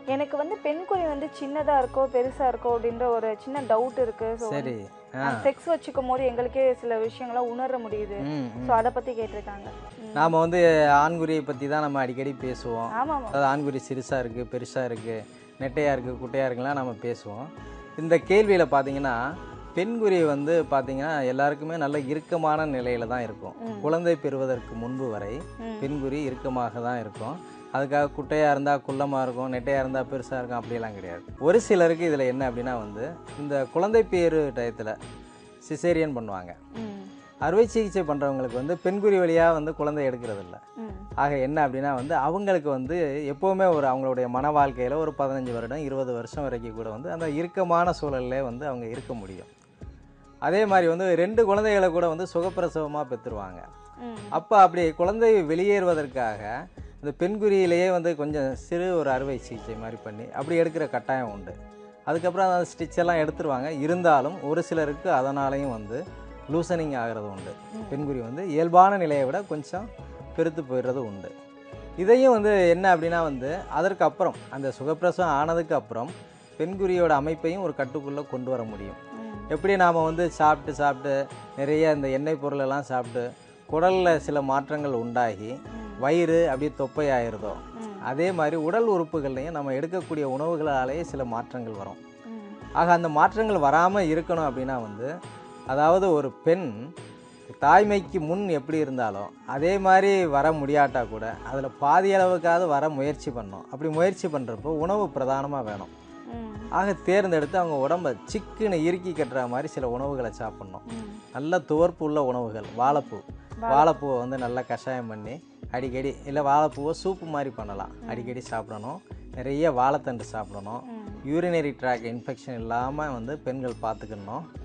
எனக்கு வந்து பெண்குறி வந்து சின்னதா இருக்கோ பெருசா இருக்கோ அப்படின்ற ஒரு சின்ன டவுட் இருக்கு. சரி. செக்ஸ் வச்சுக்கும் போது எங்களுக்கே சில விஷயங்களை உணர முடியுது. ஸோ அதை பத்தி கேட்டிருக்காங்க. நாம் வந்து ஆண்குறியை பற்றி தான் நம்ம அடிக்கடி பேசுவோம். ஆமாம். அதாவது ஆண்குறி சிறுசாக இருக்குது, பெருசாக இருக்குது, நெட்டையாக இருக்குது, குட்டையாக இருக்குலாம் நம்ம பேசுவோம். இந்த கேள்வியில் பார்த்தீங்கன்னா பெண்குறி வந்து பார்த்தீங்கன்னா எல்லாருக்குமே நல்ல இறுக்கமான நிலையில் தான் இருக்கும். குழந்தை பெறுவதற்கு முன்பு வரை பெண்குறி இறுக்கமாக தான் இருக்கும். அதுக்காக குட்டையாக இருந்தால் குள்ளமாக இருக்கும், நெட்டையாக இருந்தால் பெருசாக இருக்கும் அப்படியெல்லாம் கிடையாது. ஒரு சிலருக்கு இதில் என்ன அப்படின்னா வந்து இந்த குழந்தை பேரு டயத்தில் சிசேரியன் பண்ணுவாங்க. அறுவை சிகிச்சை பண்ணுறவங்களுக்கு வந்து பெண்குறி வழியாக வந்து குழந்தை எடுக்கிறதில்ல. ஆக என்ன அப்படின்னா வந்து அவங்களுக்கு வந்து எப்போவுமே ஒரு அவங்களுடைய மன வாழ்க்கையில் ஒரு 15 வருடம் 20 வருஷம் வரைக்கும் கூட வந்து அந்த இறுக்கமான சூழல்லே வந்து அவங்க இருக்க முடியும். அதே மாதிரி வந்து 2 குழந்தைகளை கூட வந்து சுகப்பிரசவமாக பெற்றுருவாங்க. அப்போ அப்படி குழந்தை வெளியேறுவதற்காக இந்த பெண்குறியிலேயே வந்து கொஞ்சம் சிறு ஒரு அறுவை சிகிச்சை மாதிரி பண்ணி அப்படி எடுக்கிற கட்டாயம் உண்டு. அதுக்கப்புறம் அந்த ஸ்டிச்செல்லாம் எடுத்துருவாங்க. இருந்தாலும் ஒரு சிலருக்கு அதனாலையும் வந்து லூசனிங் ஆகிறது உண்டு. பெண்குறி வந்து இயல்பான நிலையை விட கொஞ்சம் பெருத்து போயிடுறது உண்டு. இதையும் வந்து என்ன அப்படின்னா வந்து அதற்கப்புறம் அந்த சுகப்பிரசவம் ஆனதுக்கு அப்புறம் பெண்குறியோட அமைப்பையும் ஒரு கட்டுக்குள்ளே கொண்டு வர முடியும். எப்படி நாம் வந்து சாப்பிட்டு நிறைய இந்த எண்ணெய் பொருளெல்லாம் சாப்பிட்டு குடலில் சில மாற்றங்கள் உண்டாகி வயிறு அப்படியே தொப்பை ஆயிடுதோ, அதே மாதிரி உடல் உறுப்புகள்லையும் நம்ம எடுக்கக்கூடிய உணவுகளாலேயே சில மாற்றங்கள் வரும். ஆக அந்த மாற்றங்கள் வராமல் இருக்கணும் அப்படின்னா வந்து அதாவது ஒரு பெண் தாய்மைக்கு முன் எப்படி இருந்தாலோ அதே மாதிரி வர முடியாட்டா கூட அதில் பாதி அளவுக்காவது வர முயற்சி பண்ணணும். அப்படி முயற்சி பண்ணுறப்போ உணவு பிரதானமாக வேணும். ஆக தேர்ந்தெடுத்து அவங்க உடம்பை சிக்குன்னு இறுக்கி கட்டுற மாதிரி சில உணவுகளை சாப்பிட்ணும். நல்ல துவர்ப்பு உள்ள உணவுகள், வாழைப்பூவை வந்து நல்லா கஷாயம் பண்ணி அடிக்கடி, இல்லை வாழைப்பூவை சூப்பு மாதிரி பண்ணலாம், அடிக்கடி சாப்பிடணும். நிறைய வாழைத்தண்டு சாப்பிடணும். யூரினரி ட்ராக் இன்ஃபெக்ஷன் இல்லாமல் வந்து பெண்கள் பார்த்துக்கணும்.